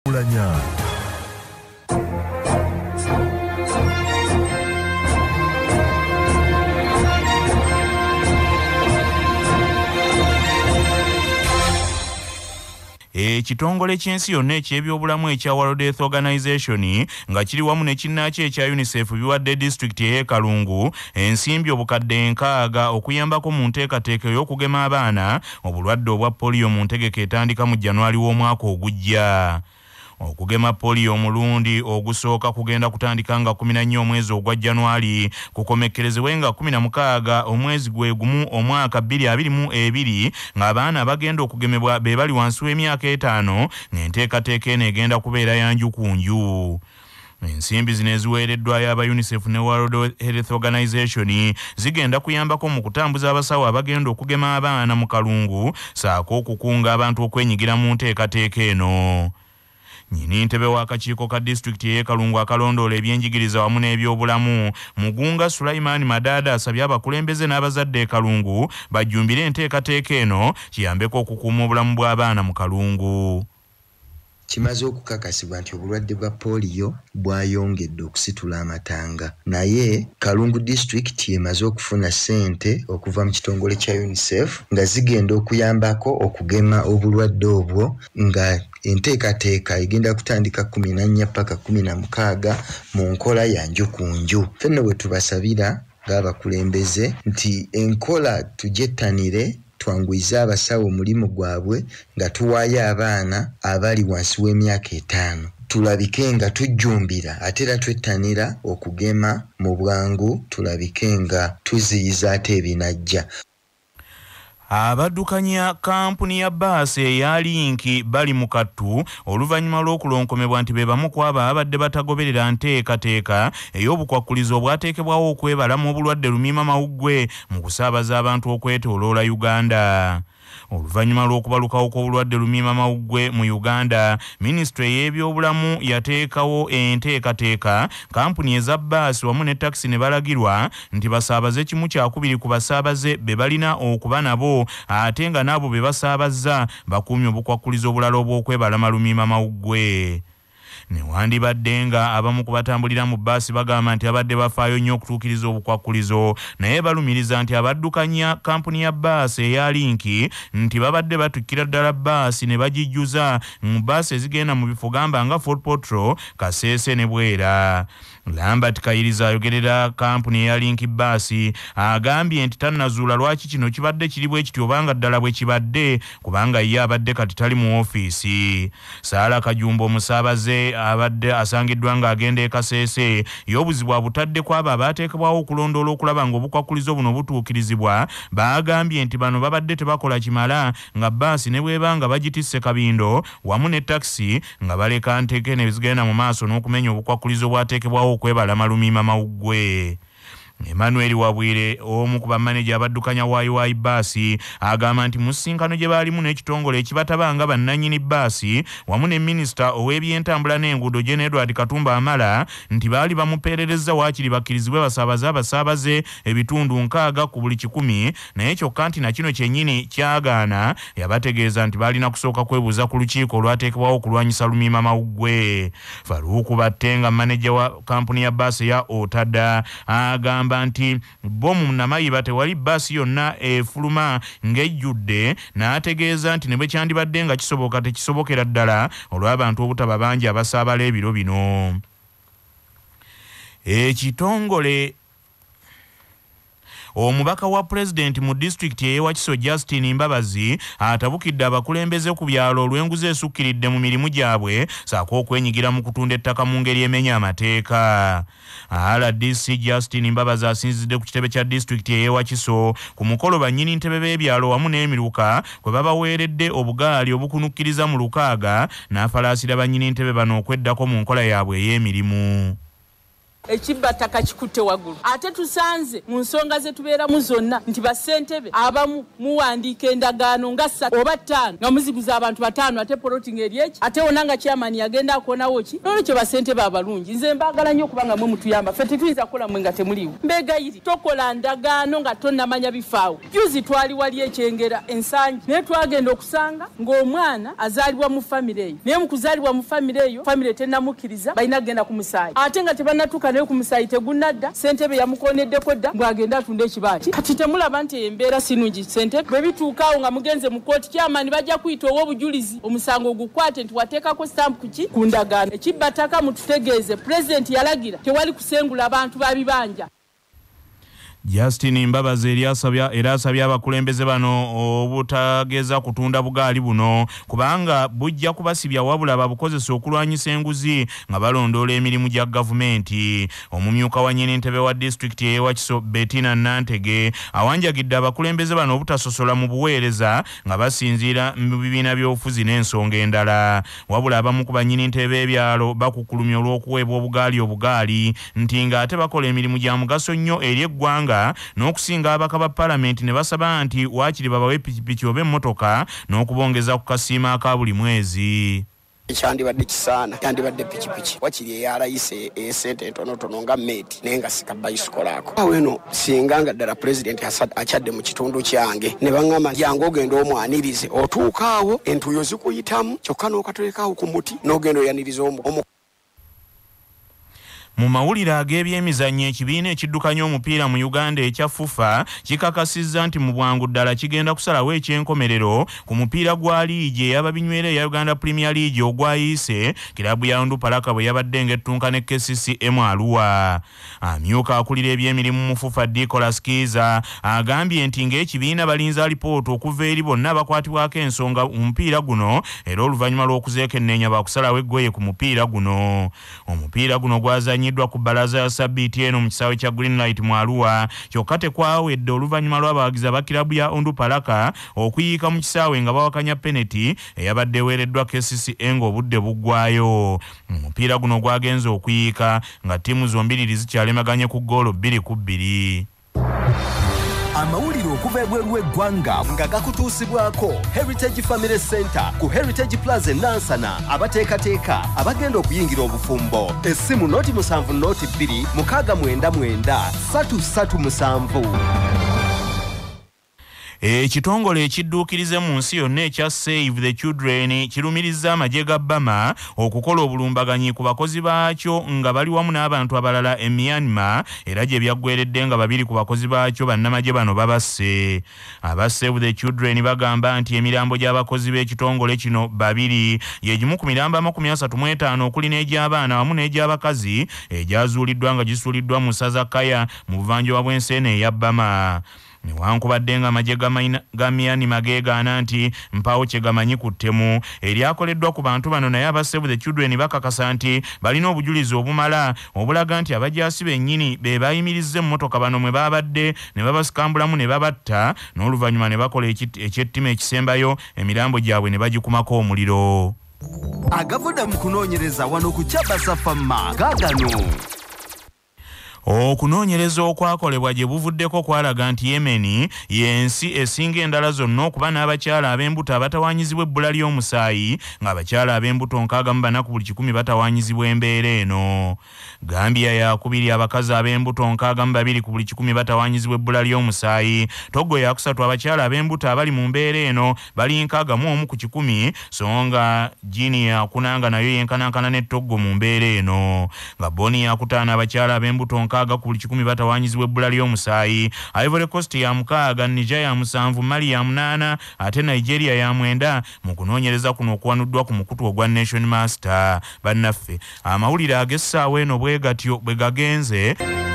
Kulanya. Ekitongole ky'ensi yonna eky'ebyobulamu ekya World Health Organization nga kiri wamu ne kinnaakyo ekya UNICEF biwadde disitulikiti y'e Kalungu ensimbi obukadde 6 okuyambako mu nteekateeka y'okugema abaana obulwadde obwa polio mu ntegeka etandika mu January w'omwaka ogujja. Okugema polio omulundi ogusooka kugenda kutandika nga 14 omwezi ogwa January kukomekkerezebwe nga 16 omwezi gwe gumu omwaka 2022 ng'abaana bagenda okugemebwa be bali wansi w'emyaka 5 ng'enteekateeka eno egenda kubeera ya nju ku nju. Ensimbi zino eziweereddwayo aba UNICEF ne World Health Organization zigenda kuyambako mu kutambuza abasawo abagenda okugema abaana mu kalungu saako okukunga abantu okwenyigira mu nteekateeka eno. Nyini ntebe w'akakiiko ka disitulikiti y'e Kalungu akalondoola ebyenjigiriza wamu n'ebyobulamu Mugunga Sulaiman Madada asabye abakulembeze n'abazadde e Kalungu bajjumbire enteekateeka eno kiyambeko okukuuma obulamu bw'abaana mu Kalungu. Kimaze okukakasibwa nti obulwadde bwa polio bwayongedde okusitula amatanga, naye Kalungu district emaze okufuna ssente okuva mu kitongole kya UNICEF nga zigenda okuyambako okugema obulwadde obwo nga enteekateeka egenda kutandika 14 paka 16 mu nkola ya nju ku nju. Ffenno bwe tubasabira ng'abakulembeze nti enkola tujettanire twanguiza abasawo omulimu gwabwe nga tuwaayo abaana abali wansi w'emyaka 5. Tulabike nga tujjumbira ate era twettanira okugema mu bwangu, tulabike nga tuziyiza ate ebinajja. Abaddukanya kampuni ya bbaasi eya Link bali mu kattu oluvannyuma lw'okulonkomebwa nti be bamu ku abo abadde batagoberera nteekateeka ey'obukwakkulizo obwateekebwawo okwebalamu obulwadde lumiimamawuggwe mu kusaabaza abantu okwetooloola Uganda. Oluvannyuma lw'okubalukawo kw'obulwadde lumiimamawuggwe mu Uganda, Minisitule y'ebyobulamu yateekawo enteekateeka kampuni eza bbaasi wamu ne takisi ne balagirwa nti basaabaze kimu kyakubiri ku basaabaze be balina okuba nabo ate nga n'abo be basaabazza bakuumye obukwakkulizo obulala obw'okwebalama lumiimamawuggwe. Newandibadde nga abamu ku batambulira mu bbaasi bagamba nti abadde bafaayo nnyo okutuukiriza obukwakkulizo, naye balumiriza nti abaddukanya kampuni ya bbaasi eya Link nti babadde batukkira ddala bbaasi ne bagijjuza mu bbaasi ezigenda mu bifo gamba nga Fort Portal, Kasese ne Bwera. Lambert Kayiriza ayogerera kampuni ya Link bbaasi agambye nti tannazuula lwaki kino kibadde kiri bwe kityo obanga ddala bwe kibadde kubanga ye abadde kati tali mu ofiisi. Saala Kajumba omusaabaze abadde asangiddwa ng'agenda e Kasese y'obuzibu abutadde kwabo abaateekebwawo okulondoola okulaba ng'obukwakkulizo buno butuukirizibwa baagambye nti bano babadde tebakola kimala nga bbaasi ne bweba nga bagitisse kabindo wamu ne takisi nga baleka nteeke ne zigenda mu maaso n'okumenya obukwakkulizo bwateekebwawo okwebalama lumiimamawuggwe. Emmanuel Wabwire omu ku bamaneja abaddukanya waayiwaayi bbaasi agamba nti mu ssinkano gye baalimu n'ekitongole ekibatabanga bannannyini bbaasi wamu ne minisita ow'ebyentambula n'enguudo Gen. Edward Katumba Amala nti baali bamupeererezza waakiri bakkirizibwe basaabaze abasaabaze ebitundu 6 ku buli 100, naye kyokka nti na kino kyennyini kyagaana. Yabategeeza nti baalina kusooka kwebuuza ku lukiiko olwateekebwawo okulwanyisa lumiimamawuggwe. Faruku Battenga maneja wa kampuni ya bbaasi ya Otada agamba nti bomu namayiba tewali bbaasi yonna efuluma ng'ejjudde, n'ategeeza nti ne bwe kyandibadde nga kisoboka tekisobokera ddala olw'abantu obutaba bangi abasaabala ebiro bino. Ekitongole Omubaka wa President mu district y'e Wakiso Justin Mbabazi atabukidde abakulembeze ku byalo olw'enguzi esukkiridde mu mirimu gyabwe saako okwenyigira mu kutunda ettaka mu ngeri emenya amateeka. RDC Justin Mbabazi asinzidde ku kitebe kya district y'e Wakiso ku mukolo bannyini ntebe b'ebyalo wamu n'emiruka kwe babaweeredde obugaali obukunukkiriza mu 6 n'afalaasira bannyini ntebe bano okweddako mu nkola yaabwe ey'emirimu. ekibataka kikutte waggulu ate tusanze mu nsonga ze tubeeramu zonna nti bassentebe abamu muwandiika endagaano nga 3 oba 5 nga muziguza abantu 5 ate poloting eryeki ate wonna nga chairman yagenda akonawo ki nolwekyo bassentebe abalungi nze mbaagala nnyo okubanga mwe mutuyamba ffe tetuyinza kukola mwe nga temuliwo mbegayiri tokola ndagaano nga tonnamanya bifaawo juzi twali wali ekyengera ensangi naye twagenda okusanga ng'omwana azaalibwa mu famire eyo naye mu kuzaalibwa mu famire eyo famire tennamukkiriza balina kugenda ku musaayi ate nga tebannatuuka naye ku musaayi tegunnadda ssentebe yamukoneddeko dda bw'agenda atunda ekibaati kati temulaba nti embeera sinungi ssentebe bwe bituukaawo nga mugenze mu kooti kyamani bajja kuyita ow'obujulizi omusango ogukwate nti wateekako stampu kuki ku ndagaano ekibbataka mututegeeze pulezidenti yalagira tewali kusengula abantu ba bibanja. Justin Mbabazi era asabye abakulembeze bano obutageza kutunda bugaali buno kubanga bujja kubasibya wabula babukozesa okulwanyisa enguzi nga balondoola emirimu gya gavumenti. Omumyuka wa nnyini ntebe wa disitulikiti y'Ewakiso Bettina Nantege awanjagidde abakulembeze bano obutasosola mu buweereza nga basinziira mu bibiina by'obufuzi n'ensonga endala. Wabula abamu ku bannyini ntebe ebyalo bakukulumya olw'okuweebwa obugaali nti ng'ate bakola emirimu gya mugaso nnyo eri eggwanga n'okusinga abaka ba palamenti ne basaba nti waakiri babawe pikipiki oba emmotoka n'okubongeza ku kasiima aka buli mwezi. Ekyandibadde kisaana yandibadde pikipiki wakiri eyalayise esente entonotono nga meeti naye nga sika bayisukolaako awo eno singa nga ddala pulezidenti akyadde mu kitundu kyange ne baŋŋamba jangu ogenda omwanirize otuukaawo entuuyo zikuyitamu kyokka n'okatolekaawo ku muti n'ogenda oyaniriza Mu mawulire ag'ebyemizannyo ekibiina ekiddukanya omupiira mu Uganda ekya FUFA kikakasizza nti mu bwangu ddala kigenda kusalawo ekyenkomerero ku mupiira gwa liigi ey'ababinywera eya Uganda Premier League ogwayiise kirabu ya Ondupalaka bwe yabadde ng'ettunka ne KCCM Arua. Amyuka akulira ebyemirimu mu FUFA Nicholas Kiza agambye nti ng'ekibiina balinza alipoota okuva eri bonna abakwatibwako ensonga mu mupiira guno era oluvannyuma lw'okuzeekenneenya bakusalawo eggoye ku mupiira guno. Omupiira guno gwazanyiddwa ku bbalaza ya Sabbiiti eno mu kisaawe kya Greenlight mu Arua kyokka tekwawedde oluvannyuma lw'abawagizi abakirabu ya Ondupalaka okuyiika mu kisaawe nga bawakanya peneti eyabadde eweereddwa KCCA ng'obudde buggwayo. Omupiira guno gwagenze okuyiika nga ttiimu zombiriri zikyalemaganye ku ggoolo 2-2. Amawulire okuva ebweru w'eggwanga nga gakutuusibwako Heritage Family Center ku Heritage Plaza Nansana abateekateeka abagenda okuyingira obufumbo essimu noti 7 noti 2 699 337. Ekitongole ekidduukirize mu nsi yonna ekya Save the Children kirumiriza amagye ga Bama okukola obulumbaganyi ku bakozi baakyo nga bali wamu n'abantu abalala e Myanmar era gye byaggweredde nga 2 ku bakozi baakyo bannamagye bano babasse. Aba Save the Children bagamba nti emirambo gy'abakozi b'ekitongole kino 2 yegimu ku mirambo 35 okuli n'egy'abaana wamu n'egy'abakazi egyazuuliddwa nga gisuuliddwa mu ssaza Kaya mu buvanjuba bw'ensi eya Bama. Newankubadde nga amagye ga Myanmar geegaana nti mpaawo kye gamanyi ku ttemu eryakoleddwa ku bantu bano naye aba Save the Children bakakasa nti balina obujulizi obumala obulaga nti abajaasi bennyini be bayimirizza emmotoka bano mwe babadde ne babasikambulamu ne babatta n'oluvannyuma ne bakola ekyettima ekisembayo emirambo gyabwe ne bagikumako omuliro. Agavudde mu kunoonyereza wano ku Kyabasa Famma gaagano. Okunoonyereza okwakolebwa gye buvuddeko kwalaga nti Yemen y'ensi esinga endala zonna okuba n'abakyala ab'embuto abatawaanyizibwa ebbula ly'omusaayi ng'abakyala ab'embuto 64 ku buli 100 batawaanyizibwa embeera eno. Gambia yakubiri abakazi ab'embuto 62 ku buli 100 batawaanyizibwa ebbula ly'omusaayi. Togo yakusatu abakyala ab'embuto abali mu mbeera eno bali 61 ku 100 so nga Guinea yakunanga nayo yenkanankana ne Togo mu mbeera eno. Gabon yakutaana abakyala ab'embuto 6 ku buli 100 batawaanyizibwa ebbula ly'omusaayi. Ivory Coast ya 6, Niger ya 7, Mali ya 8 ate Nigeria ya 9 mu kunoonyereza kuno okuwanuddwa ku mukutu ogwa Nation Master. Bannaffe amawulire ag'essaawa eno bwe gatyo bwe gagenze.